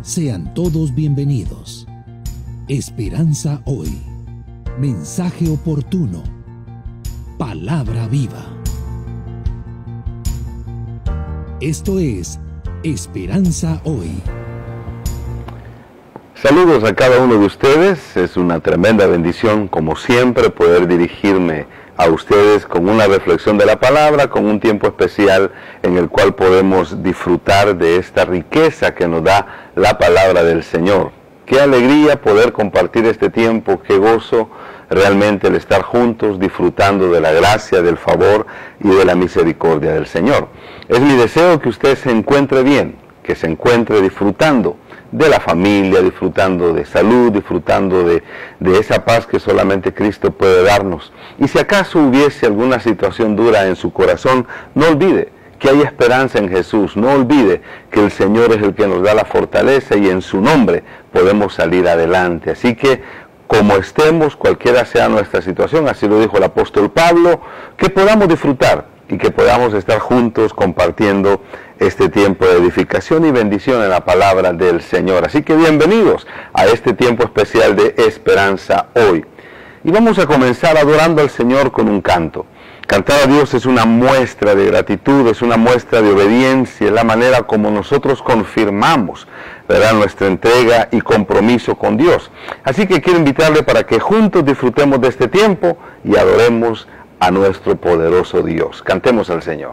Sean todos bienvenidos. Esperanza Hoy. Mensaje oportuno. Palabra viva. Esto es Esperanza Hoy. Saludos a cada uno de ustedes. Es una tremenda bendición, como siempre, poder dirigirme a ustedes con una reflexión de la palabra, con un tiempo especial en el cual podemos disfrutar de esta riqueza que nos da la palabra del Señor. Qué alegría poder compartir este tiempo, qué gozo realmente el estar juntos, disfrutando de la gracia, del favor y de la misericordia del Señor. Es mi deseo que usted se encuentre bien, que se encuentre disfrutando de la familia, disfrutando de salud, disfrutando de esa paz que solamente Cristo puede darnos. Y si acaso hubiese alguna situación dura en su corazón, no olvide que hay esperanza en Jesús. No olvide que el Señor es el que nos da la fortaleza y en su nombre podemos salir adelante. Así que, como estemos, cualquiera sea nuestra situación, así lo dijo el apóstol Pablo, que podamos disfrutar y que podamos estar juntos compartiendo este tiempo de edificación y bendición en la palabra del Señor. Así que bienvenidos a este tiempo especial de Esperanza Hoy. Y vamos a comenzar adorando al Señor con un canto. Cantar a Dios es una muestra de gratitud, es una muestra de obediencia, es la manera como nosotros confirmamos, ¿verdad?, nuestra entrega y compromiso con Dios. Así que quiero invitarle para que juntos disfrutemos de este tiempo y adoremos a nuestro poderoso Dios. Cantemos al Señor.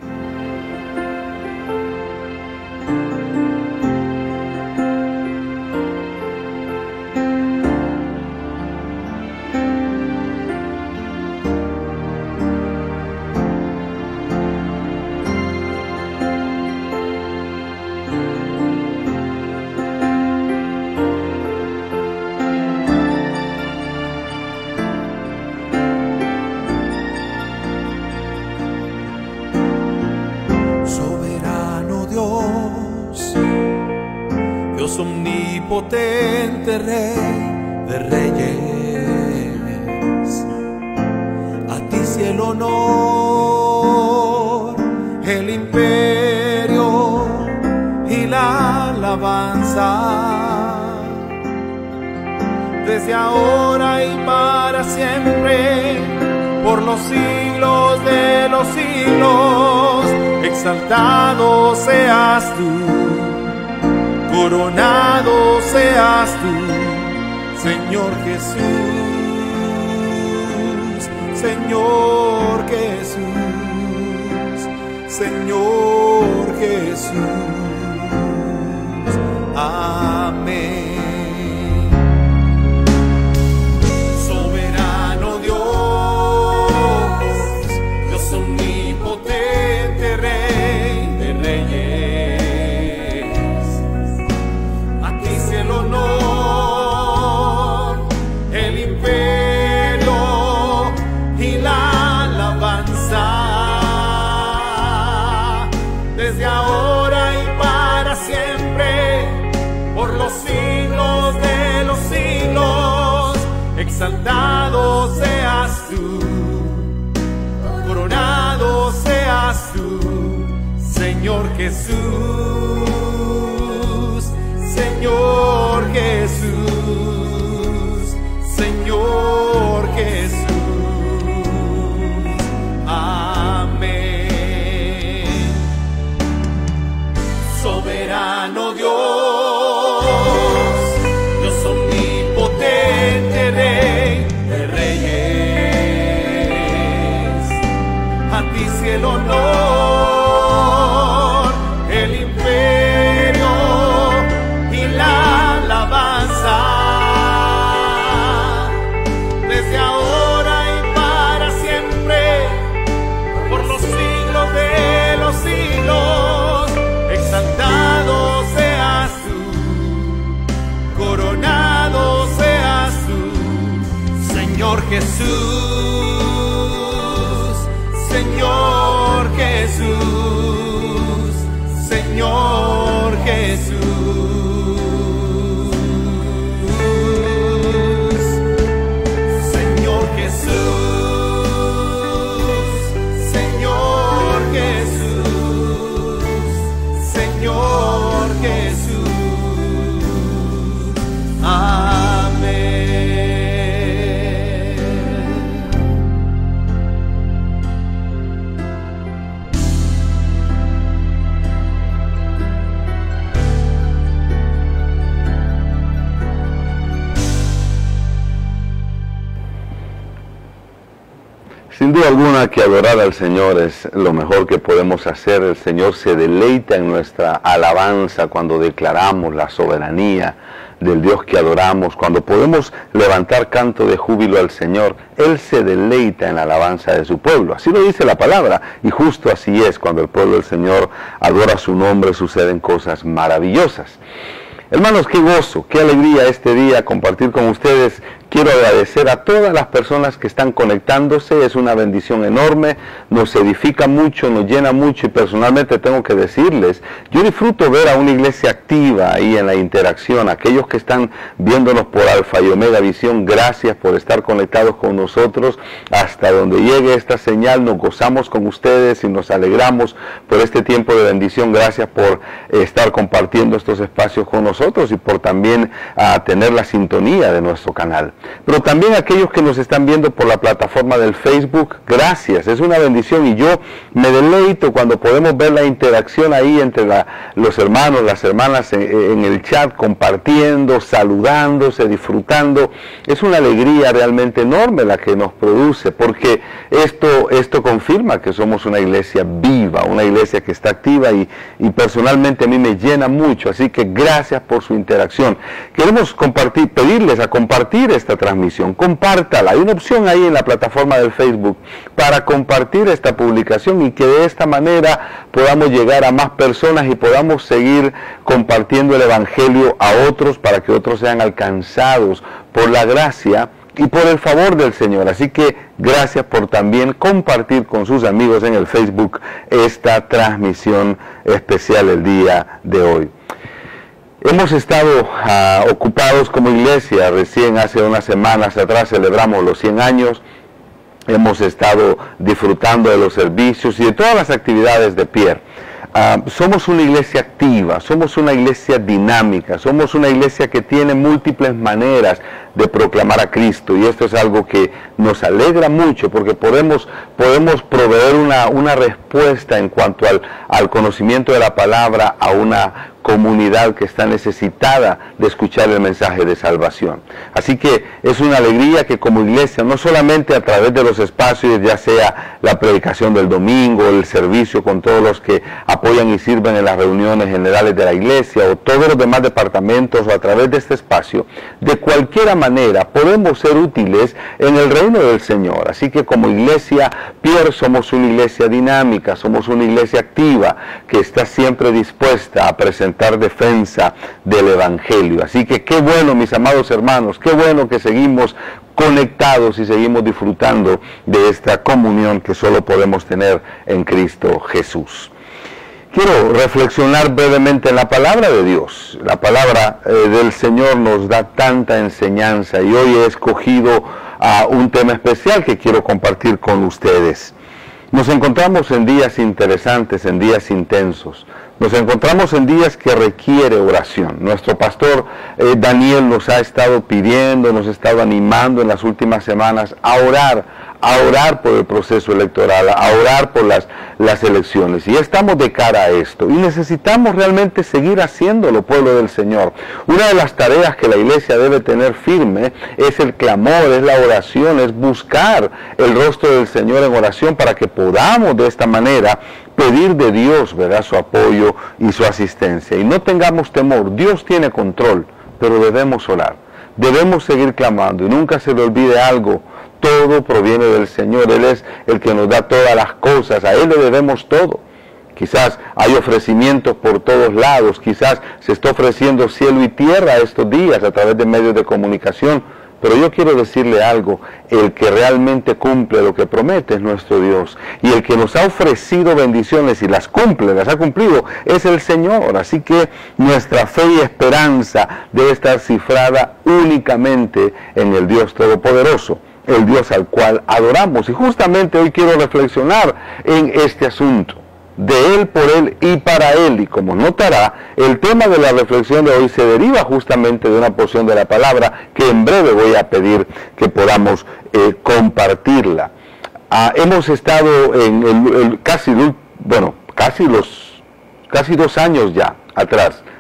Omnipotente Rey de Reyes, a ti sea el honor, el imperio y la alabanza, desde ahora y para siempre, por los siglos de los siglos. Exaltado seas tú, coronado seas tú, Señor Jesús, Señor Jesús, Señor Jesús. Amén. Soberano Dios, Dios omnipotente, Rey de Reyes, el honor, el imperio y la alabanza, desde ahora y para siempre, por los siglos de los siglos. Exaltado seas tú, coronado seas tú, Señor Jesús, Señor Jesús, Señor Jesús. Amén. Soberano Dios, Dios omnipotente, Rey de Reyes, a ti sea el honor, el imperio y la alabanza, desde ahora y para siempre, por los siglos de los siglos. Exaltado seas tú, coronado seas tú, Señor Jesús, Señor Jesús. Recuerda que adorar al Señor es lo mejor que podemos hacer. El Señor se deleita en nuestra alabanza cuando declaramos la soberanía del Dios que adoramos, cuando podemos levantar canto de júbilo al Señor. Él se deleita en la alabanza de su pueblo. Así lo dice la palabra, y justo así es. Cuando el pueblo del Señor adora su nombre, suceden cosas maravillosas. Hermanos, qué gozo, qué alegría este día compartir con ustedes. Quiero agradecer a todas las personas que están conectándose, es una bendición enorme, nos edifica mucho, nos llena mucho, y personalmente tengo que decirles, yo disfruto ver a una iglesia activa ahí en la interacción. Aquellos que están viéndonos por Alfa y Omega Visión, gracias por estar conectados con nosotros. Hasta donde llegue esta señal, nos gozamos con ustedes y nos alegramos por este tiempo de bendición. Gracias por estar compartiendo estos espacios con nosotros y por también tener la sintonía de nuestro canal. Pero también aquellos que nos están viendo por la plataforma del Facebook, gracias, es una bendición, y yo me deleito cuando podemos ver la interacción ahí entre los hermanos, las hermanas en el chat, compartiendo, saludándose, disfrutando. Es una alegría realmente enorme la que nos produce, porque esto confirma que somos una iglesia viva, una iglesia que está activa, y personalmente a mí me llena mucho. Así que gracias por su interacción. Queremos pedirles a compartir esta transmisión. Compártala. Hay una opción ahí en la plataforma del Facebook para compartir esta publicación, y que de esta manera podamos llegar a más personas y podamos seguir compartiendo el Evangelio a otros, para que otros sean alcanzados por la gracia y por el favor del Señor. Así que gracias por también compartir con sus amigos en el Facebook esta transmisión especial el día de hoy. Hemos estado ocupados como iglesia. Recién hace unas semanas atrás celebramos los 100 años. Hemos estado disfrutando de los servicios y de todas las actividades de Pierre. Somos una iglesia activa, somos una iglesia dinámica, somos una iglesia que tiene múltiples maneras de proclamar a Cristo, y esto es algo que nos alegra mucho, porque podemos proveer una respuesta en cuanto al conocimiento de la palabra a una comunidad que está necesitada de escuchar el mensaje de salvación. Así que es una alegría que como iglesia, no solamente a través de los espacios, ya sea la predicación del domingo, el servicio con todos los que apoyan y sirven en las reuniones generales de la iglesia, o todos los demás departamentos, o a través de este espacio, de cualquier manera podemos ser útiles en el reino del Señor. Así que como iglesia Pierre somos una iglesia dinámica, somos una iglesia activa, que está siempre dispuesta a presentar defensa del Evangelio. Así que qué bueno, mis amados hermanos, qué bueno que seguimos conectados y seguimos disfrutando de esta comunión que solo podemos tener en Cristo Jesús. Quiero reflexionar brevemente en la palabra de Dios. La palabra del Señor nos da tanta enseñanza, y hoy he escogido un tema especial que quiero compartir con ustedes. Nos encontramos en días interesantes, en días intensos. Nos encontramos en días que requiere oración. Nuestro pastor Daniel nos ha estado pidiendo, nos ha estado animando en las últimas semanas a orar por el proceso electoral, a orar por las elecciones. Y estamos de cara a esto, y necesitamos realmente seguir haciéndolo, pueblo del Señor. Una de las tareas que la iglesia debe tener firme es el clamor, es la oración, es buscar el rostro del Señor en oración, para que podamos de esta manera pedir de Dios, ¿verdad?, su apoyo y su asistencia. Y no tengamos temor, Dios tiene control, pero debemos orar, debemos seguir clamando, y nunca se le olvide algo: todo proviene del Señor. Él es el que nos da todas las cosas, a Él le debemos todo. Quizás hay ofrecimientos por todos lados, quizás se está ofreciendo cielo y tierra estos días a través de medios de comunicación, pero yo quiero decirle algo: el que realmente cumple lo que promete es nuestro Dios, y el que nos ha ofrecido bendiciones y las cumple, las ha cumplido, es el Señor. Así que nuestra fe y esperanza debe estar cifrada únicamente en el Dios Todopoderoso, el Dios al cual adoramos. Y justamente hoy quiero reflexionar en este asunto: de Él, por Él y para Él. Y como notará, el tema de la reflexión de hoy se deriva justamente de una porción de la palabra que en breve voy a pedir que podamos compartirla. Hemos estado en casi 2 años ya atrás,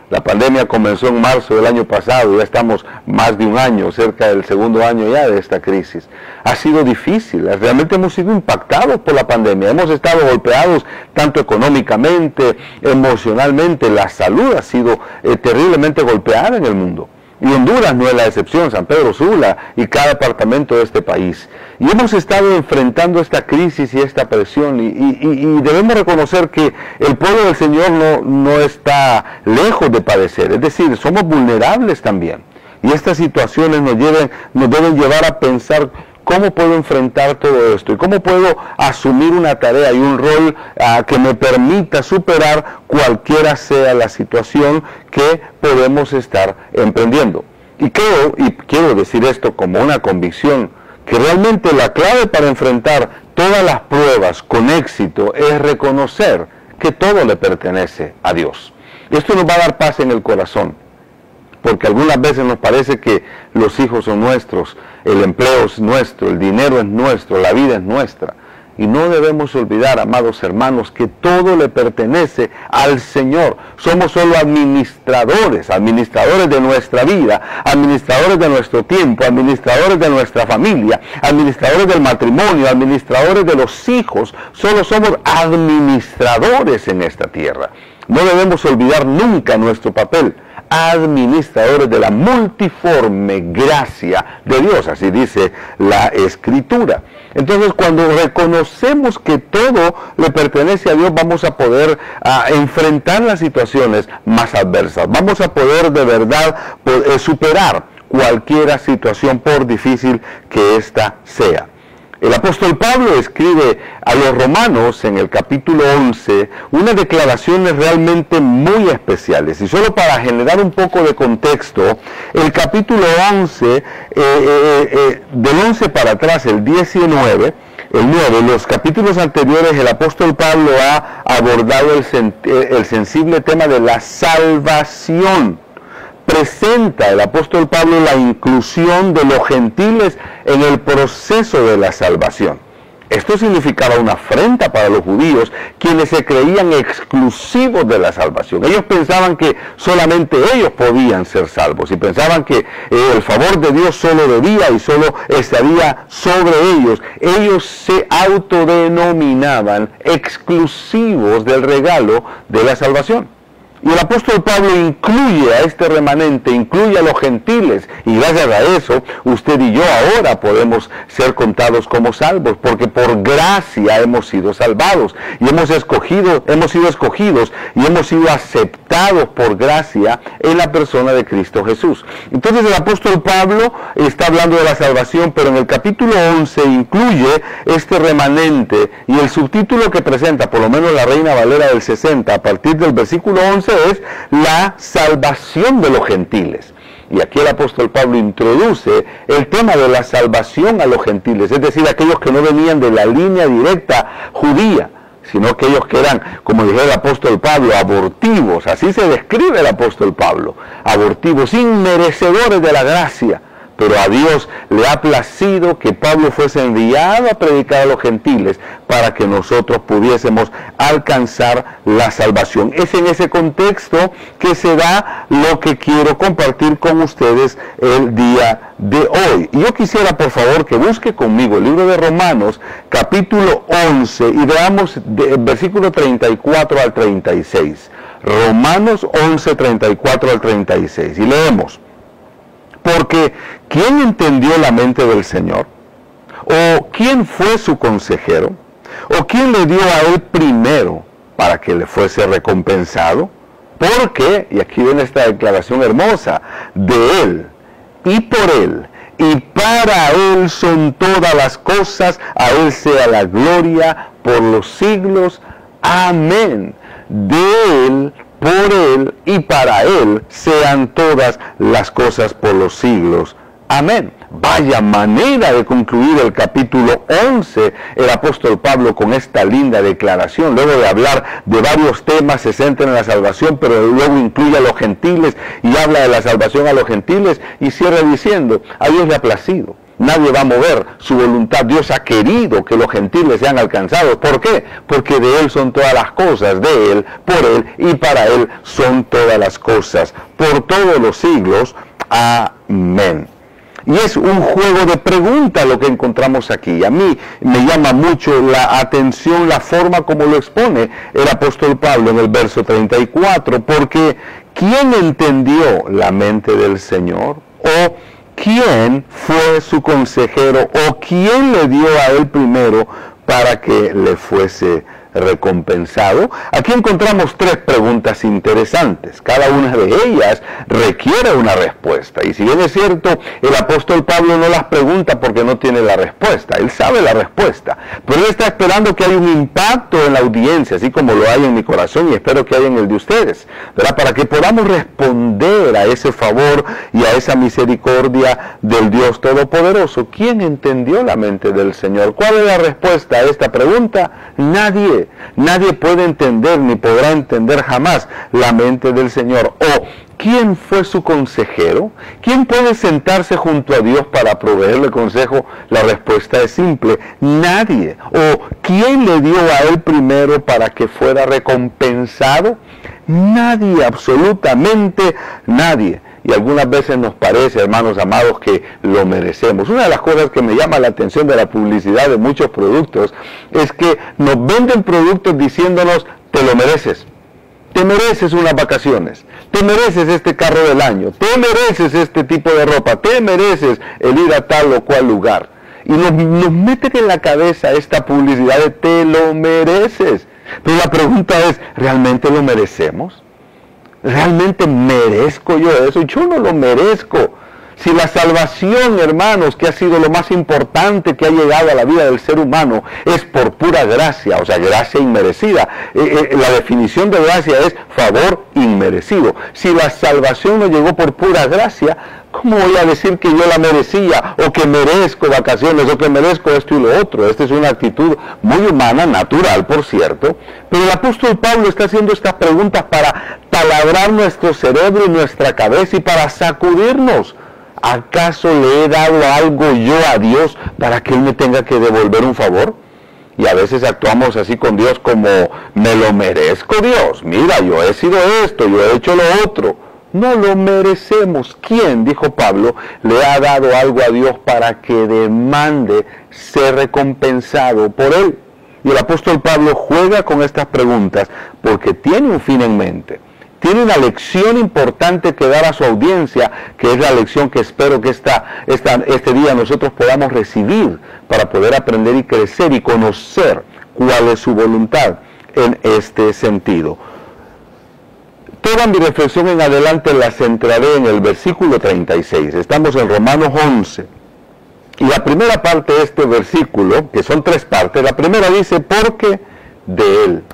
La pandemia comenzó en marzo del año pasado, ya estamos más de un año, cerca del segundo año ya de esta crisis. Ha sido difícil, realmente hemos sido impactados por la pandemia, hemos estado golpeados tanto económicamente, emocionalmente, la salud ha sido terriblemente golpeada en el mundo. Y Honduras no es la excepción, San Pedro Sula y cada departamento de este país. Y hemos estado enfrentando esta crisis y esta presión y debemos reconocer que el pueblo del Señor no está lejos de padecer. Es decir, somos vulnerables también. Y estas situaciones nos deben llevar a pensar cómo puedo enfrentar todo esto y cómo puedo asumir una tarea y un rol que me permita superar cualquiera sea la situación que podemos estar emprendiendo. Y creo, y quiero decir esto como una convicción, que realmente la clave para enfrentar todas las pruebas con éxito es reconocer que todo le pertenece a Dios. Esto nos va a dar paz en el corazón, porque algunas veces nos parece que los hijos son nuestros, el empleo es nuestro, el dinero es nuestro, la vida es nuestra. Y no debemos olvidar, amados hermanos, que todo le pertenece al Señor. Somos solo administradores de nuestra vida, administradores de nuestro tiempo, administradores de nuestra familia, administradores del matrimonio, administradores de los hijos. Solo somos administradores en esta tierra. No debemos olvidar nunca nuestro papel, administradores de la multiforme gracia de Dios, así dice la Escritura. Entonces, cuando reconocemos que todo le pertenece a Dios, vamos a poder enfrentar las situaciones más adversas, vamos a poder de verdad superar cualquier situación, por difícil que ésta sea. El apóstol Pablo escribe a los romanos en el capítulo 11 unas declaraciones realmente muy especiales. Y solo para generar un poco de contexto, el capítulo 11, del 11 para atrás, el 19, el 9, los capítulos anteriores, el apóstol Pablo ha abordado el sensible tema de la salvación. Presenta el apóstol Pablo la inclusión de los gentiles en el proceso de la salvación. Esto significaba una afrenta para los judíos, quienes se creían exclusivos de la salvación. Ellos pensaban que solamente ellos podían ser salvos y pensaban que el favor de Dios solo debía y solo estaría sobre ellos. Ellos se autodenominaban exclusivos del regalo de la salvación. Y el apóstol Pablo incluye a este remanente, incluye a los gentiles, y gracias a eso, usted y yo ahora podemos ser contados como salvos, porque por gracia hemos sido salvados, y hemos sido escogidos, y hemos sido aceptados por gracia en la persona de Cristo Jesús. Entonces el apóstol Pablo está hablando de la salvación, pero en el capítulo 11 incluye este remanente, y el subtítulo que presenta, por lo menos la Reina Valera del 60, a partir del versículo 11, es la salvación de los gentiles. Y aquí el apóstol Pablo introduce el tema de la salvación a los gentiles, es decir, aquellos que no venían de la línea directa judía, sino aquellos que eran, como dijo el apóstol Pablo, abortivos. Así se describe el apóstol Pablo, abortivos, inmerecedores de la gracia. Pero a Dios le ha placido que Pablo fuese enviado a predicar a los gentiles para que nosotros pudiésemos alcanzar la salvación. Es en ese contexto que se da lo que quiero compartir con ustedes el día de hoy. Y yo quisiera, por favor, que busque conmigo el libro de Romanos, capítulo 11, y veamos versículo 34 al 36. Romanos 11, 34 al 36. Y leemos: porque ¿quién entendió la mente del Señor? ¿O quién fue su consejero? ¿O quién le dio a él primero para que le fuese recompensado? Porque, y aquí viene esta declaración hermosa, de él, y por él, y para él son todas las cosas, a él sea la gloria por los siglos. Amén. De él, por él y para él sean todas las cosas por los siglos. Amén. Vaya manera de concluir el capítulo 11, el apóstol Pablo, con esta linda declaración. Luego de hablar de varios temas, se centra en la salvación, pero luego incluye a los gentiles y habla de la salvación a los gentiles y cierra diciendo: a Dios le ha placido Nadie va a mover su voluntad. Dios ha querido que los gentiles sean alcanzados. ¿Por qué? Porque de Él son todas las cosas, de Él, por Él y para Él son todas las cosas, por todos los siglos. Amén. Y es un juego de preguntas lo que encontramos aquí. A mí me llama mucho la atención la forma como lo expone el apóstol Pablo en el verso 34, porque ¿quién entendió la mente del Señor? ¿O quién fue su consejero? ¿O quién le dio a él primero para que le fuese recompensado? Aquí encontramos tres preguntas interesantes. Cada una de ellas requiere una respuesta. Y si bien es cierto, el apóstol Pablo no las pregunta porque no tiene la respuesta. Él sabe la respuesta. Pero él está esperando que haya un impacto en la audiencia, así como lo hay en mi corazón y espero que haya en el de ustedes, ¿verdad? Para que podamos responder a ese favor y a esa misericordia del Dios Todopoderoso. ¿Quién entendió la mente del Señor? ¿Cuál es la respuesta a esta pregunta? Nadie. Nadie puede entender ni podrá entender jamás la mente del Señor. ¿O quién fue su consejero? ¿Quién puede sentarse junto a Dios para proveerle consejo? La respuesta es simple: nadie. ¿O quién le dio a él primero para que fuera recompensado? Nadie, absolutamente nadie. Y algunas veces nos parece, hermanos amados, que lo merecemos. Una de las cosas que me llama la atención de la publicidad de muchos productos es que nos venden productos diciéndonos: te lo mereces. Te mereces unas vacaciones. Te mereces este carro del año. Te mereces este tipo de ropa. Te mereces el ir a tal o cual lugar. Y nos meten en la cabeza esta publicidad de te lo mereces. Pero la pregunta es, ¿realmente lo merecemos? ¿Realmente merezco yo eso? Yo no lo merezco. Si la salvación, hermanos, que ha sido lo más importante que ha llegado a la vida del ser humano, es por pura gracia, o sea, gracia inmerecida. La definición de gracia es favor inmerecido. Si la salvación no llegó por pura gracia, ¿cómo voy a decir que yo la merecía, o que merezco vacaciones, o que merezco esto y lo otro? Esta es una actitud muy humana, natural, por cierto. Pero el apóstol Pablo está haciendo estas preguntas para taladrar nuestro cerebro y nuestra cabeza y para sacudirnos. ¿Acaso le he dado algo yo a Dios para que Él me tenga que devolver un favor? Y a veces actuamos así con Dios como: me lo merezco, Dios. Mira, yo he sido esto, yo he hecho lo otro. No lo merecemos. ¿Quién, dijo Pablo, le ha dado algo a Dios para que demande ser recompensado por Él? Y el apóstol Pablo juega con estas preguntas porque tiene un fin en mente. Tiene una lección importante que dar a su audiencia, que es la lección que espero que este día nosotros podamos recibir para poder aprender y crecer y conocer cuál es su voluntad en este sentido. Toda mi reflexión en adelante la centraré en el versículo 36. Estamos en Romanos 11. Y la primera parte de este versículo, que son tres partes, la primera dice: porque de Él,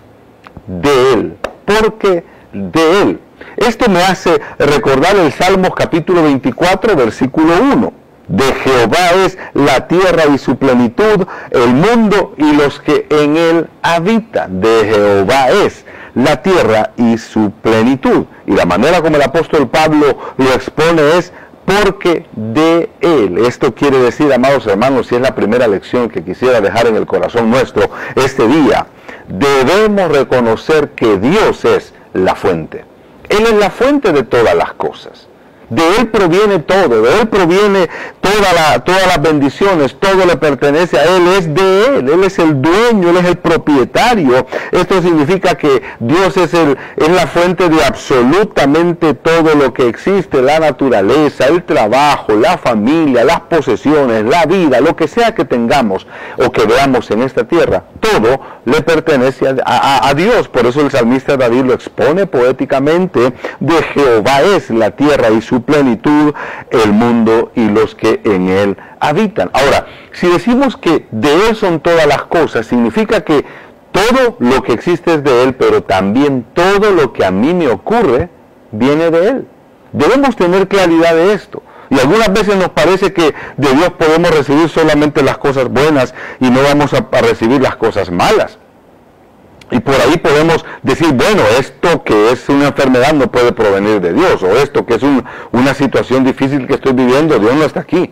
porque de Él. Esto me hace recordar el Salmos capítulo 24, versículo 1. De Jehová es la tierra y su plenitud, el mundo y los que en él habitan. De Jehová es la tierra y su plenitud. Y la manera como el apóstol Pablo lo expone es: porque de Él. Esto quiere decir, amados hermanos, y es la primera lección que quisiera dejar en el corazón nuestro este día, debemos reconocer que Dios es la fuente. Él es la fuente de todas las cosas. De Él proviene todo, de Él proviene todas las bendiciones, todo le pertenece a Él, es de Él es el dueño, Él es el propietario. Esto significa que Dios es la fuente de absolutamente todo lo que existe, la naturaleza, el trabajo, la familia, las posesiones, la vida, lo que sea que tengamos o que veamos en esta tierra, todo le pertenece a Dios. Por eso el salmista David lo expone poéticamente: de Jehová es la tierra y su plenitud, el mundo y los que en él habitan. Ahora, si decimos que de Él son todas las cosas, significa que todo lo que existe es de Él, pero también todo lo que a mí me ocurre viene de Él. Debemos tener claridad de esto. Y algunas veces nos parece que de Dios podemos recibir solamente las cosas buenas y no vamos a recibir las cosas malas. Y por ahí podemos decir: bueno, esto que es una enfermedad no puede provenir de Dios, o esto que es una situación difícil que estoy viviendo, Dios no está aquí.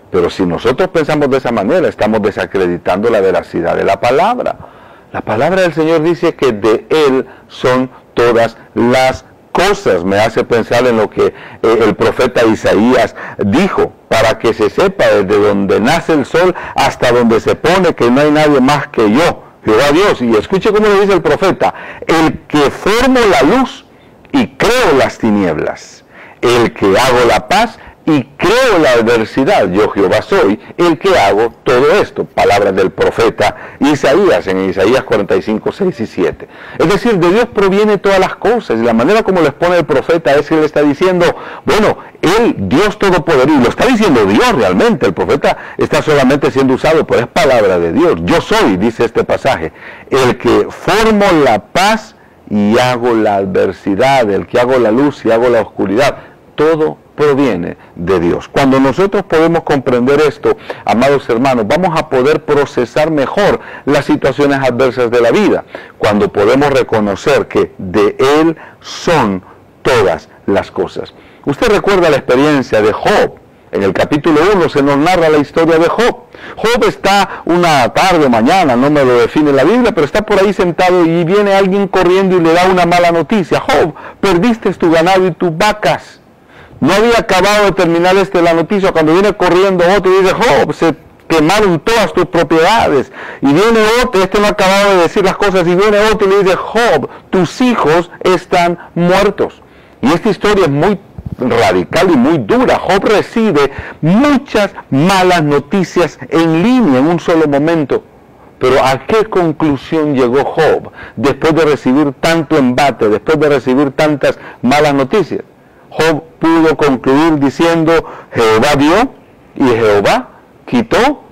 Pero si nosotros pensamos de esa manera, estamos desacreditando la veracidad de la palabra. La palabra del Señor dice que de Él son todas las cosas. Me hace pensar en lo que el profeta Isaías dijo, para que se sepa desde donde nace el sol hasta donde se pone que no hay nadie más que yo, Jehová Dios. Y escuche cómo le dice el profeta: el que formo la luz y creo las tinieblas, el que hago la paz y creo la adversidad, yo Jehová soy el que hago todo esto. Palabras del profeta Isaías en Isaías 45, 6 y 7. Es decir, de Dios proviene todas las cosas, y la manera como les pone el profeta es que él está diciendo, bueno, él, Dios Todopoderoso, y lo está diciendo Dios realmente. El profeta está solamente siendo usado, pero es palabra de Dios. Yo soy, dice este pasaje, el que formo la paz y hago la adversidad, el que hago la luz y hago la oscuridad. Todo proviene de Dios. Cuando nosotros podemos comprender esto, amados hermanos, vamos a poder procesar mejor las situaciones adversas de la vida. Cuando podemos reconocer que de Él son todas las cosas. Usted recuerda la experiencia de Job. En el capítulo 1 se nos narra la historia de Job. Job está una tarde o mañana, no me lo define la Biblia, pero está por ahí sentado y viene alguien corriendo y le da una mala noticia. Job, perdiste tu ganado y tus vacas. No había acabado de terminar la noticia cuando viene corriendo otro y dice, Job, se quemaron todas tus propiedades. Y viene otro, no ha acabado de decir las cosas, y viene otro y le dice, Job, tus hijos están muertos. Y esta historia es muy radical y muy dura. Job recibe muchas malas noticias en línea en un solo momento. Pero ¿a qué conclusión llegó Job después de recibir tanto embate, después de recibir tantas malas noticias? Job pudo concluir diciendo, Jehová dio y Jehová quitó,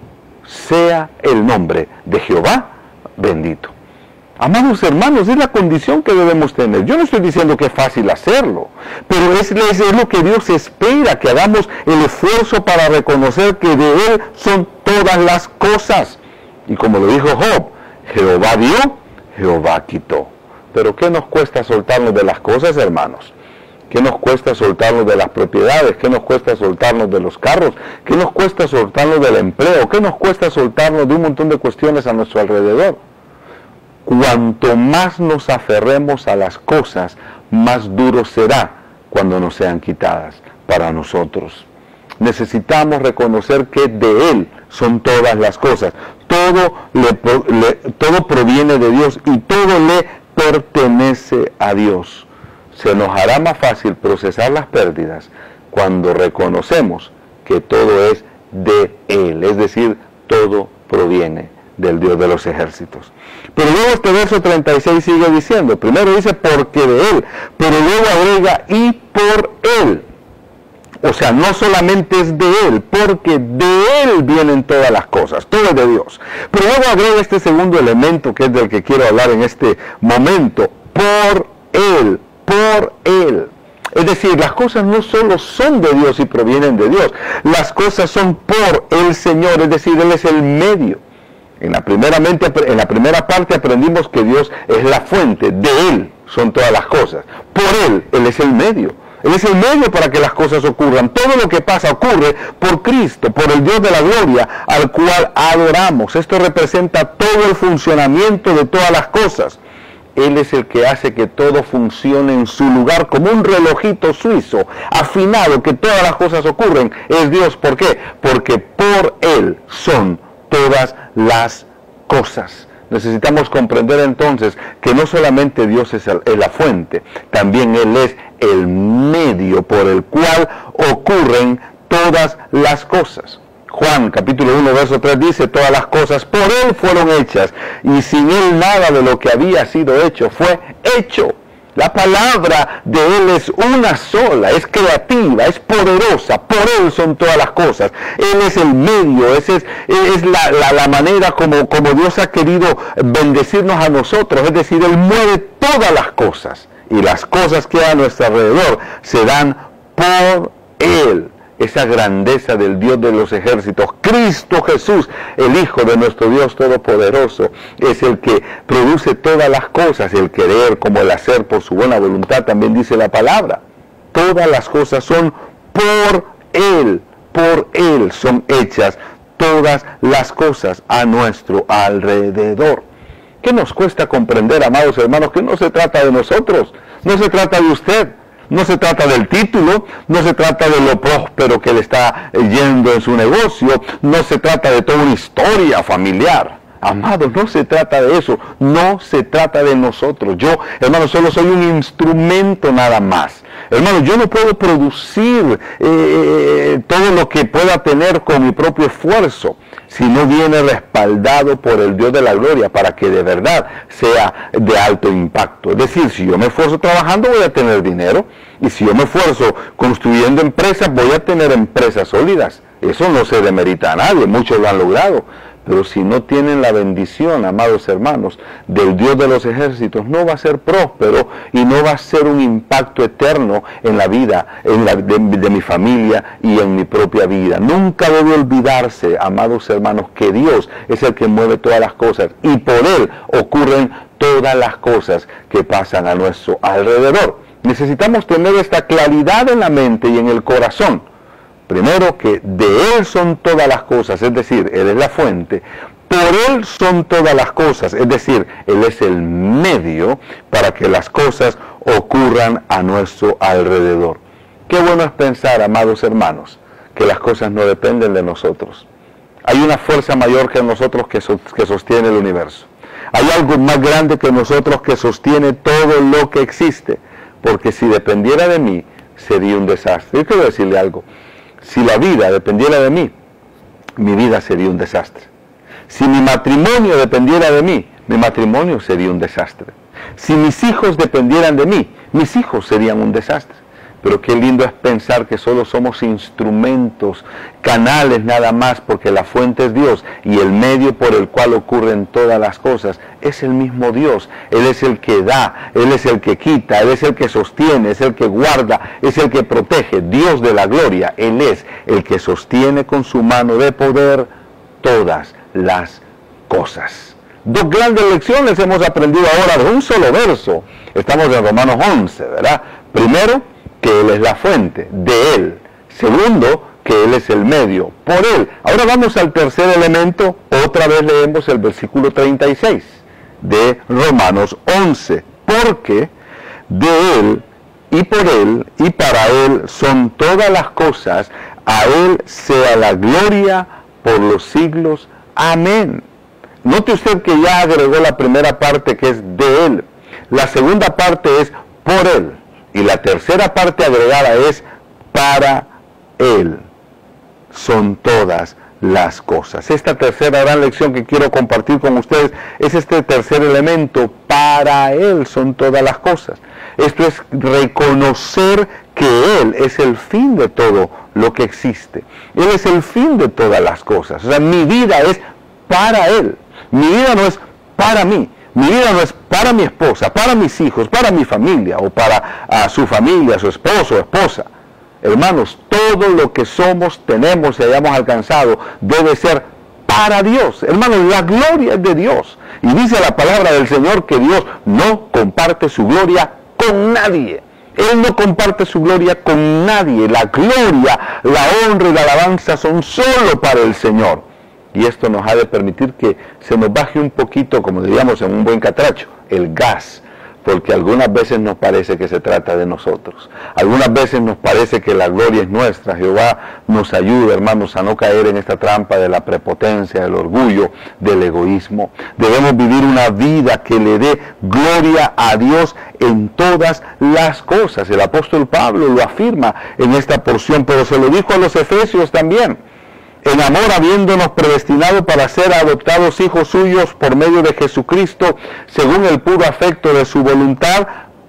sea el nombre de Jehová bendito. Amados hermanos, es la condición que debemos tener. Yo no estoy diciendo que es fácil hacerlo, pero es lo que Dios espera, que hagamos el esfuerzo para reconocer que de Él son todas las cosas. Y como lo dijo Job, Jehová dio, Jehová quitó. Pero ¿qué nos cuesta soltarnos de las cosas, hermanos? ¿Qué nos cuesta soltarnos de las propiedades? ¿Qué nos cuesta soltarnos de los carros? ¿Qué nos cuesta soltarnos del empleo? ¿Qué nos cuesta soltarnos de un montón de cuestiones a nuestro alrededor? Cuanto más nos aferremos a las cosas, más duro será cuando nos sean quitadas para nosotros. Necesitamos reconocer que de Él son todas las cosas. Todo proviene de Dios y todo le pertenece a Dios. Se nos hará más fácil procesar las pérdidas cuando reconocemos que todo es de Él, es decir, todo proviene del Dios de los ejércitos. Pero luego este verso 36 sigue diciendo, primero dice porque de Él, pero luego agrega y por Él. O sea, no solamente es de Él, porque de Él vienen todas las cosas, todo es de Dios. Pero luego agrega este segundo elemento que es del que quiero hablar en este momento, por Él. Por Él. Es decir, las cosas no solo son de Dios y provienen de Dios, las cosas son por el Señor, es decir, Él es el medio. En la primera parte aprendimos que Dios es la fuente, de Él son todas las cosas. Por Él es el medio. Él es el medio para que las cosas ocurran. Todo lo que pasa ocurre por Cristo, por el Dios de la gloria, al cual adoramos. Esto representa todo el funcionamiento de todas las cosas. Él es el que hace que todo funcione en su lugar como un relojito suizo, afinado, que todas las cosas ocurren. Es Dios. ¿Por qué? Porque por Él son todas las cosas. Necesitamos comprender entonces que no solamente Dios es la fuente, también Él es el medio por el cual ocurren todas las cosas. Juan capítulo 1 verso 3 dice, todas las cosas por Él fueron hechas, y sin Él nada de lo que había sido hecho fue hecho. La palabra de Él es una sola, es creativa, es poderosa, por Él son todas las cosas. Él es el medio, es la manera como Dios ha querido bendecirnos a nosotros, es decir, Él mueve todas las cosas, y las cosas que hay a nuestro alrededor se dan por Él. Esa grandeza del Dios de los ejércitos, Cristo Jesús, el Hijo de nuestro Dios Todopoderoso, es el que produce todas las cosas, el querer como el hacer por su buena voluntad, también dice la palabra. Todas las cosas son por Él, por Él son hechas todas las cosas a nuestro alrededor. ¿Qué nos cuesta comprender, amados hermanos, que no se trata de nosotros, no se trata de usted, no se trata del título, no se trata de lo próspero que le está yendo en su negocio, no se trata de toda una historia familiar? Amados, no se trata de eso, no se trata de nosotros. Yo, hermano, solo soy un instrumento nada más. Hermano, yo no puedo producir todo lo que pueda tener con mi propio esfuerzo, si no viene respaldado por el Dios de la gloria, para que de verdad sea de alto impacto. Es decir, si yo me esfuerzo trabajando, voy a tener dinero, y si yo me esfuerzo construyendo empresas, voy a tener empresas sólidas. Eso no se demerita a nadie, muchos lo han logrado. Pero si no tienen la bendición, amados hermanos, del Dios de los ejércitos, no va a ser próspero y no va a ser un impacto eterno en la vida de mi familia y en mi propia vida. Nunca debe olvidarse, amados hermanos, que Dios es el que mueve todas las cosas y por Él ocurren todas las cosas que pasan a nuestro alrededor. Necesitamos tener esta claridad en la mente y en el corazón. Primero, que de Él son todas las cosas, es decir, Él es la fuente. Por Él son todas las cosas, es decir, Él es el medio para que las cosas ocurran a nuestro alrededor. Qué bueno es pensar, amados hermanos, que las cosas no dependen de nosotros. Hay una fuerza mayor que nosotros que sostiene el universo. Hay algo más grande que nosotros que sostiene todo lo que existe. Porque si dependiera de mí, sería un desastre. Yo quiero decirle algo. Si la vida dependiera de mí, mi vida sería un desastre. Si mi matrimonio dependiera de mí, mi matrimonio sería un desastre. Si mis hijos dependieran de mí, mis hijos serían un desastre. Pero qué lindo es pensar que solo somos instrumentos, canales nada más, porque la fuente es Dios y el medio por el cual ocurren todas las cosas es el mismo Dios. Él es el que da, Él es el que quita, Él es el que sostiene, es el que guarda, es el que protege. Dios de la gloria, Él es el que sostiene con su mano de poder todas las cosas. Dos grandes lecciones hemos aprendido ahora de un solo verso. Estamos en Romanos 11, ¿verdad? Primero, que Él es la fuente, de Él. Segundo, que Él es el medio, por Él. Ahora vamos al tercer elemento, otra vez leemos el versículo 36 de Romanos 11. Porque de Él, y por Él, y para Él son todas las cosas, a Él sea la gloria por los siglos. Amén. Note usted que ya agregó la primera parte, que es de Él. La segunda parte es por Él. Y la tercera parte agregada es para Él son todas las cosas. Esta tercera gran lección que quiero compartir con ustedes es este tercer elemento: para Él son todas las cosas. Esto es reconocer que Él es el fin de todo lo que existe. Él es el fin de todas las cosas. O sea, mi vida es para Él. Mi vida no es para mí. Mi vida no es para mi esposa, para mis hijos, para mi familia o para su familia, su esposo o esposa. Hermanos, todo lo que somos, tenemos y hayamos alcanzado debe ser para Dios. Hermanos, la gloria es de Dios. Y dice la palabra del Señor que Dios no comparte su gloria con nadie. Él no comparte su gloria con nadie. La gloria, la honra y la alabanza son solo para el Señor. Y esto nos ha de permitir que se nos baje un poquito, como diríamos en un buen catracho, el gas, porque algunas veces nos parece que se trata de nosotros. Algunas veces nos parece que la gloria es nuestra. Jehová nos ayuda, hermanos, a no caer en esta trampa de la prepotencia, del orgullo, del egoísmo. Debemos vivir una vida que le dé gloria a Dios en todas las cosas. El apóstol Pablo lo afirma en esta porción, pero se lo dijo a los efesios también. En amor, habiéndonos predestinado para ser adoptados hijos suyos por medio de Jesucristo, según el puro afecto de su voluntad,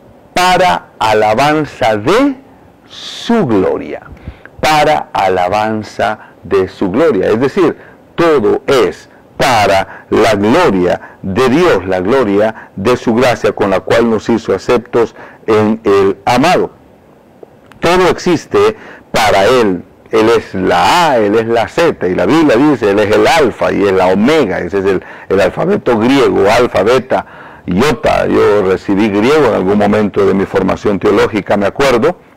para alabanza de su gloria. Para alabanza de su gloria. Es decir, todo es para la gloria de Dios, la gloria de su gracia, con la cual nos hizo aceptos en el amado. Todo existe para Él. Él es la A, Él es la Z, y la Biblia dice, Él es el alfa y es la omega. Ese es el alfabeto griego, alfa, beta, iota. Yo recibí griego en algún momento de mi formación teológica, me acuerdo,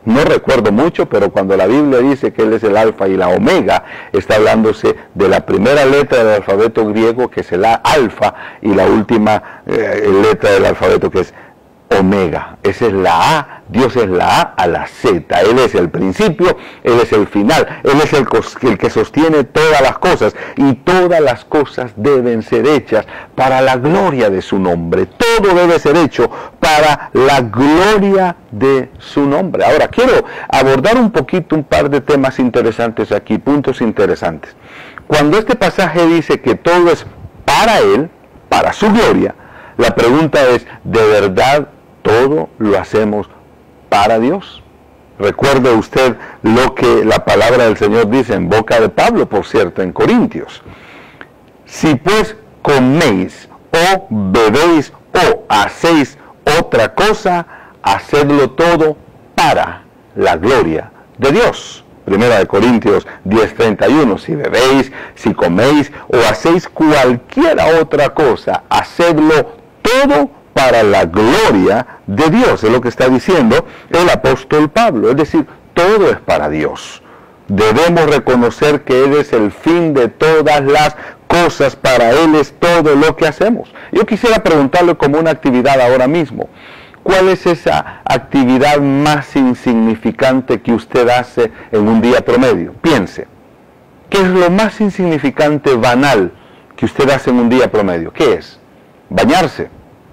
No recuerdo mucho, pero cuando la Biblia dice que Él es el alfa y la omega, está hablándose de la primera letra del alfabeto griego, que es el alfa, y la última letra del alfabeto, que es omega. Esa es la A. Dios es la A a la Z. Él es el principio, Él es el final, Él es el que sostiene todas las cosas, y todas las cosas deben ser hechas para la gloria de su nombre. Todo debe ser hecho para la gloria de su nombre. Ahora, quiero abordar un par de temas interesantes aquí, puntos interesantes. Cuando este pasaje dice que todo es para Él, para su gloria, la pregunta es, ¿de verdad todo lo hacemos para Dios? Recuerde usted lo que la palabra del Señor dice en boca de Pablo, por cierto, en Corintios. Si pues coméis o bebéis o hacéis otra cosa, hacedlo todo para la gloria de Dios. Primera de Corintios 10:31, si bebéis, si coméis o hacéis cualquiera otra cosa, hacedlo todo para la gloria de Dios. Es lo que está diciendo el apóstol Pablo. Es decir, todo es para Dios. Debemos reconocer que Él es el fin de todas las cosas. Para Él es todo lo que hacemos. Yo quisiera preguntarle como una actividad ahora mismo, ¿cuál es esa actividad más insignificante que usted hace en un día promedio? Piense, ¿qué es lo más insignificante, banal, que usted hace en un día promedio? ¿Qué es? Bañarse,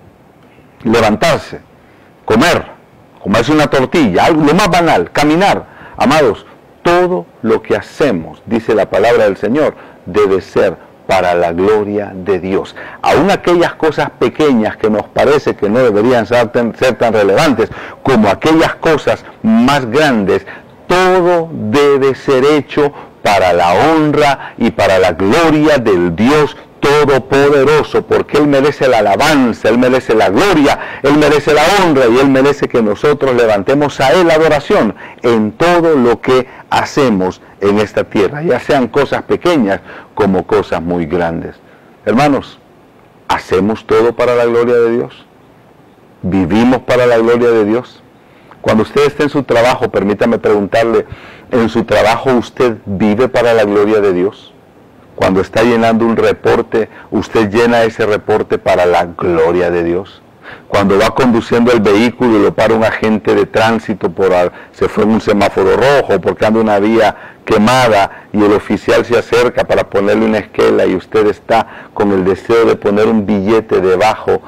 levantarse, comerse una tortilla, algo lo más banal, caminar. Amados, todo lo que hacemos, dice la palabra del Señor, debe ser para la gloria de Dios. Aún aquellas cosas pequeñas que nos parece que no deberían ser tan relevantes, como aquellas cosas más grandes, todo debe ser hecho para la honra y para la gloria del Dios Todopoderoso, porque Él merece la alabanza, Él merece la gloria, Él merece la honra, y Él merece que nosotros levantemos a Él la adoración en todo lo que hacemos en esta tierra, ya sean cosas pequeñas como cosas muy grandes. Hermanos, ¿hacemos todo para la gloria de Dios? ¿Vivimos para la gloria de Dios? Cuando usted esté en su trabajo, permítame preguntarle, ¿en su trabajo usted vive para la gloria de Dios? Cuando está llenando un reporte, ¿usted llena ese reporte para la gloria de Dios? Cuando va conduciendo el vehículo y lo para un agente de tránsito se fue en un semáforo rojo, porque anda una vía quemada y el oficial se acerca para ponerle una esquela y usted está con el deseo de poner un billete debajo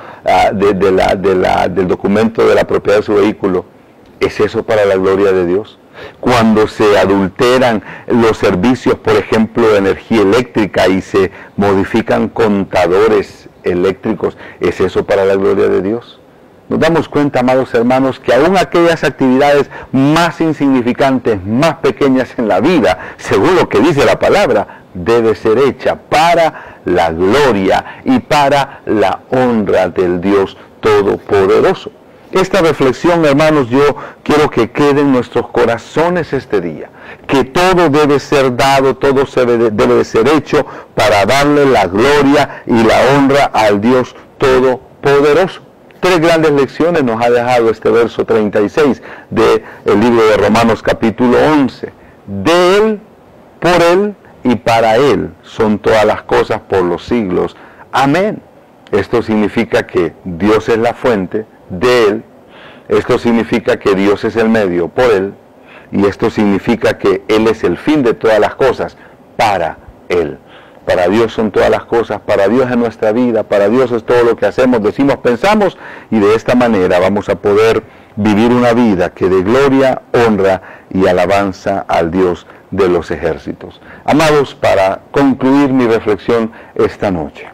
del documento de la propiedad de su vehículo, ¿es eso para la gloria de Dios? Cuando se adulteran los servicios, por ejemplo, de energía eléctrica y se modifican contadores eléctricos, ¿es eso para la gloria de Dios? Nos damos cuenta, amados hermanos, que aún aquellas actividades más insignificantes, más pequeñas en la vida, según lo que dice la palabra, debe ser hecha para la gloria y para la honra del Dios Todopoderoso. Esta reflexión, hermanos, yo quiero que quede en nuestros corazones este día, que todo debe ser dado, todo debe de ser hecho para darle la gloria y la honra al Dios Todopoderoso. 3 grandes lecciones nos ha dejado este verso 36 del libro de Romanos capítulo 11. De Él, por Él y para Él son todas las cosas por los siglos. Amén. Esto significa que Dios es la fuente, de Él. Esto significa que Dios es el medio por Él, y esto significa que Él es el fin de todas las cosas para Él. Para Dios son todas las cosas, para Dios es nuestra vida, para Dios es todo lo que hacemos, decimos, pensamos, y de esta manera vamos a poder vivir una vida que dé gloria, honra y alabanza al Dios de los ejércitos. Amados, para concluir mi reflexión esta noche,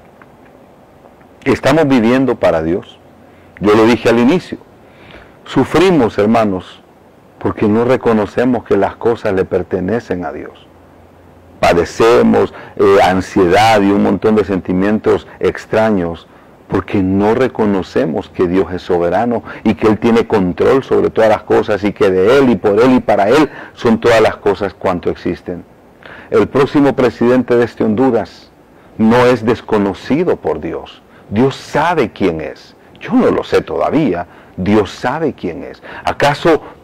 ¿estamos viviendo para Dios? Yo lo dije al inicio, sufrimos, hermanos, porque no reconocemos que las cosas le pertenecen a Dios. Padecemos ansiedad y un montón de sentimientos extraños porque no reconocemos que Dios es soberano y que Él tiene control sobre todas las cosas y que de Él y por Él y para Él son todas las cosas cuanto existen. El próximo presidente de este Honduras no es desconocido por Dios. Dios sabe quién es. Yo no lo sé todavía. Dios sabe quién es. ¿Acaso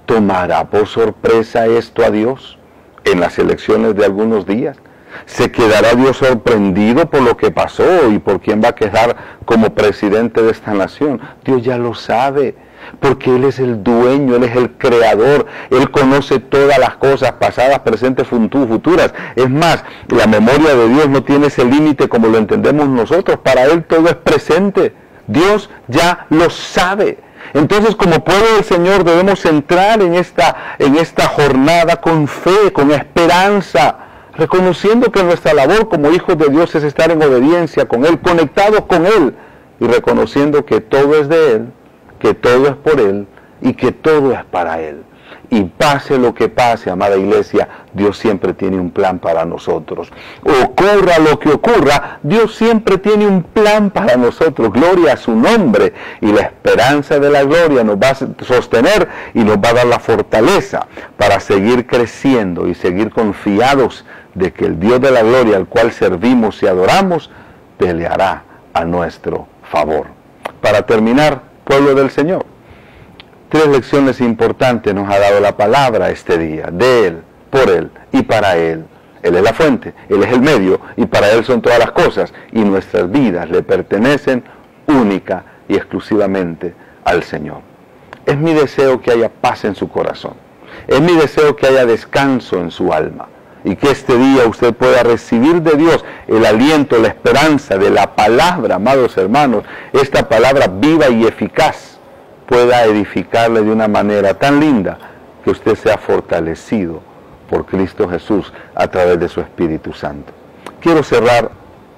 ¿Tomará por sorpresa esto a Dios en las elecciones de algunos días? ¿Se quedará Dios sorprendido por lo que pasó y por quién va a quedar como presidente de esta nación? Dios ya lo sabe, porque Él es el dueño, Él es el creador, Él conoce todas las cosas, pasadas, presentes, futuras. Es más, la memoria de Dios no tiene ese límite como lo entendemos nosotros. Para Él todo es presente. Dios ya lo sabe. Entonces, como pueblo del Señor, debemos entrar en esta jornada con fe, con esperanza, reconociendo que nuestra labor como hijos de Dios es estar en obediencia con Él, conectados con Él, y reconociendo que todo es de Él, que todo es por Él y que todo es para Él. Y pase lo que pase, amada iglesia, Dios siempre tiene un plan para nosotros. Ocurra lo que ocurra, Dios siempre tiene un plan para nosotros. Gloria a su nombre. Y la esperanza de la gloria nos va a sostener y nos va a dar la fortaleza para seguir creciendo y seguir confiados de que el Dios de la gloria al cual servimos y adoramos peleará a nuestro favor. Para terminar, pueblo del Señor, 3 lecciones importantes nos ha dado la palabra este día, de Él, por Él y para Él. Él es la fuente, Él es el medio y para Él son todas las cosas y nuestras vidas le pertenecen única y exclusivamente al Señor. Es mi deseo que haya paz en su corazón, es mi deseo que haya descanso en su alma y que este día usted pueda recibir de Dios el aliento, la esperanza de la palabra, amados hermanos, esta palabra viva y eficaz pueda edificarle de una manera tan linda que usted sea fortalecido por Cristo Jesús a través de su Espíritu Santo. Quiero cerrar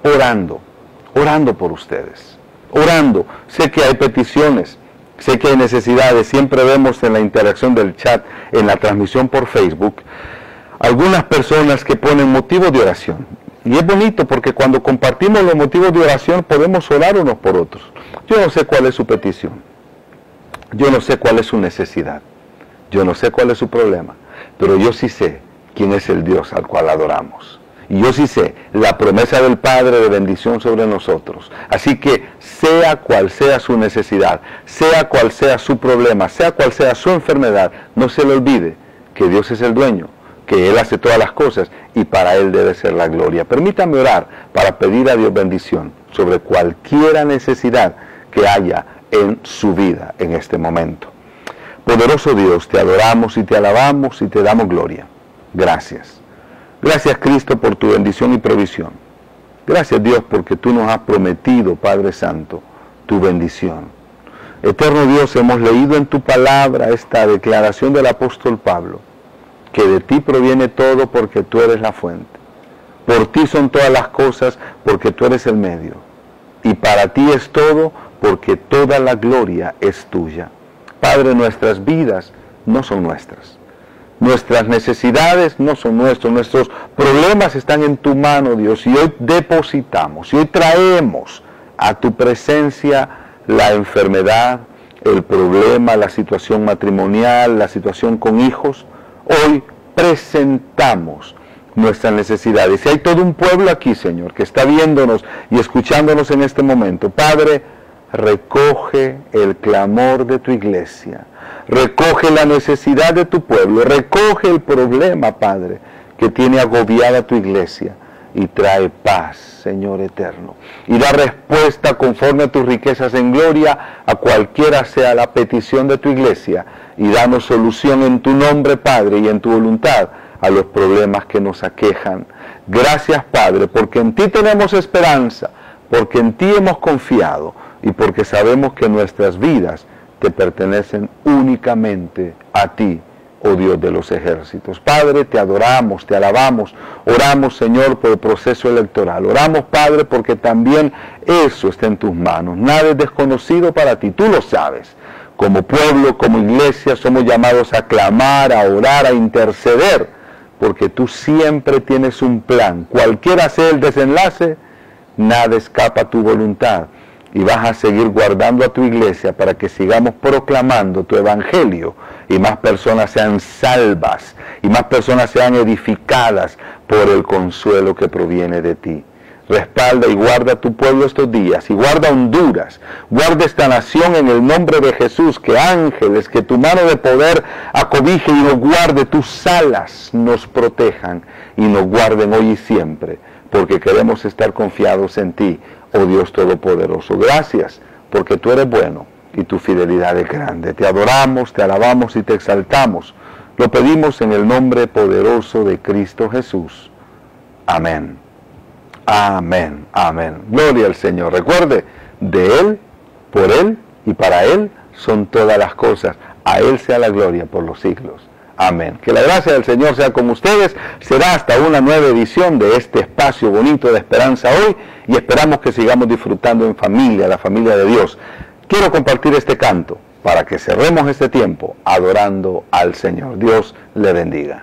orando por ustedes, orando. Sé que hay peticiones, sé que hay necesidades, siempre vemos en la interacción del chat, en la transmisión por Facebook, algunas personas que ponen motivos de oración. Y es bonito porque cuando compartimos los motivos de oración podemos orar unos por otros. Yo no sé cuál es su petición. Yo no sé cuál es su necesidad, yo no sé cuál es su problema, pero yo sí sé quién es el Dios al cual adoramos. Y yo sí sé la promesa del Padre de bendición sobre nosotros. Así que sea cual sea su necesidad, sea cual sea su problema, sea cual sea su enfermedad, no se le olvide que Dios es el dueño, que Él hace todas las cosas y para Él debe ser la gloria. Permítame orar para pedir a Dios bendición sobre cualquier necesidad que haya en su vida en este momento. Poderoso Dios, te adoramos y te alabamos y te damos gloria. Gracias. Gracias, Cristo, por tu bendición y provisión. Gracias, Dios, porque tú nos has prometido, Padre Santo, tu bendición. Eterno Dios, hemos leído en tu palabra esta declaración del apóstol Pablo, que de ti proviene todo porque tú eres la fuente. Por ti son todas las cosas porque tú eres el medio. Y para ti es todo porque toda la gloria es tuya. Padre, nuestras vidas no son nuestras. Nuestras necesidades no son nuestras. Nuestros problemas están en tu mano, Dios. Y hoy depositamos, y hoy traemos a tu presencia la enfermedad, el problema, la situación matrimonial, la situación con hijos. Hoy presentamos nuestras necesidades. Y hay todo un pueblo aquí, Señor, que está viéndonos y escuchándonos en este momento. Padre, recoge el clamor de tu iglesia, recoge la necesidad de tu pueblo, recoge el problema, Padre, que tiene agobiada tu iglesia y trae paz, Señor eterno, y da respuesta conforme a tus riquezas en gloria a cualquiera sea la petición de tu iglesia y danos solución en tu nombre, Padre, y en tu voluntad a los problemas que nos aquejan. Gracias, Padre, porque en ti tenemos esperanza, porque en ti hemos confiado y porque sabemos que nuestras vidas te pertenecen únicamente a ti, oh Dios de los ejércitos. Padre, te adoramos, te alabamos, oramos, Señor, por el proceso electoral. Oramos, Padre, porque también eso está en tus manos. Nada es desconocido para ti, tú lo sabes. Como pueblo, como iglesia, somos llamados a clamar, a orar, a interceder, porque tú siempre tienes un plan. Cualquiera sea el desenlace, nada escapa a tu voluntad. Y vas a seguir guardando a tu iglesia para que sigamos proclamando tu evangelio y más personas sean salvas y más personas sean edificadas por el consuelo que proviene de ti. respalda y guarda a tu pueblo estos días, y guarda Honduras, guarda esta nación en el nombre de Jesús, que ángeles, que tu mano de poder acobije y nos guarde, tus alas nos protejan y nos guarden hoy y siempre, porque queremos estar confiados en ti, oh Dios Todopoderoso. Gracias, porque tú eres bueno y tu fidelidad es grande. Te adoramos, te alabamos y te exaltamos. Lo pedimos en el nombre poderoso de Cristo Jesús. Amén. Amén, amén. Gloria al Señor. Recuerde, de Él, por Él y para Él son todas las cosas. A Él sea la gloria por los siglos. Amén. Que la gracia del Señor sea con ustedes. Será hasta una nueva edición de este espacio bonito de Esperanza Hoy, y esperamos que sigamos disfrutando en familia, la familia de Dios. Quiero compartir este canto para que cerremos este tiempo adorando al Señor. Dios le bendiga.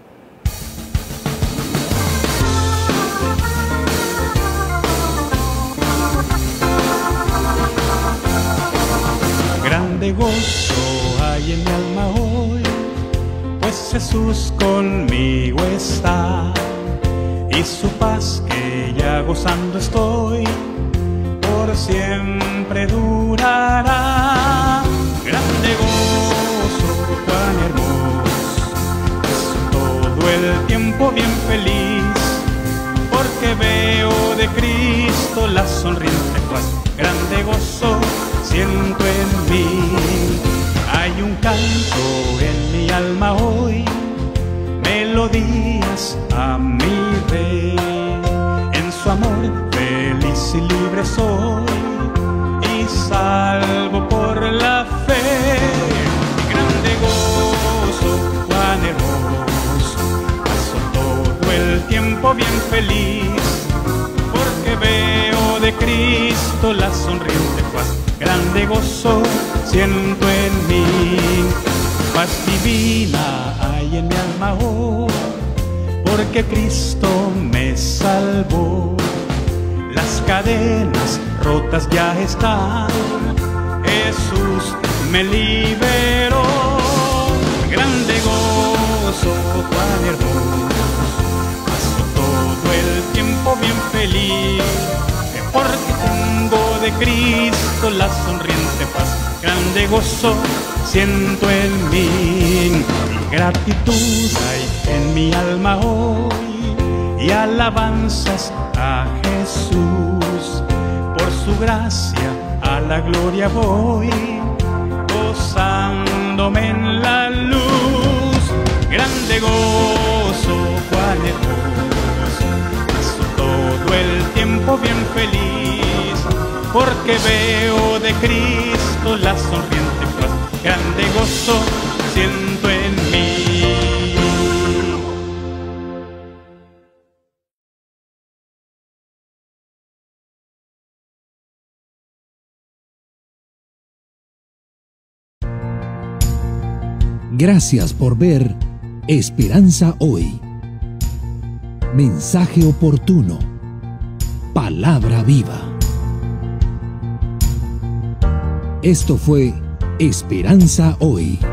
Grande gozo hay en mi alma hoy, pues Jesús conmigo está, y su paz que ya gozando estoy, por siempre durará. Grande gozo, cuán hermoso, es todo el tiempo bien feliz, porque veo de Cristo la sonriente paz. Grande gozo siento en mí, hay un canto en mi alma hoy, melodías a mi Rey. En su amor feliz y libre soy, y salvo por la fe. Grande gozo, cuán hermoso, paso todo el tiempo bien feliz, porque veo de Cristo la sonriente paz. Grande gozo siento en mí, paz divina hay en mi alma hoy, porque Cristo me salvó. Las cadenas rotas ya están, Jesús me liberó. Grande gozo, cuán hermoso, paso todo el tiempo bien feliz, porque tengo de Cristo la sonriente paz. Grande gozo siento en mí, y gratitud hay en mi alma hoy, y alabanzas a Jesús. Por su gracia a la gloria voy, gozándome en la luz. Grande gozo, cuán hermoso, paso todo el tiempo bien feliz, porque veo de Cristo la sonriente paz. Grande gozo siento en mí. Gracias por ver Esperanza Hoy. Mensaje oportuno. Palabra viva. Esto fue Esperanza Hoy.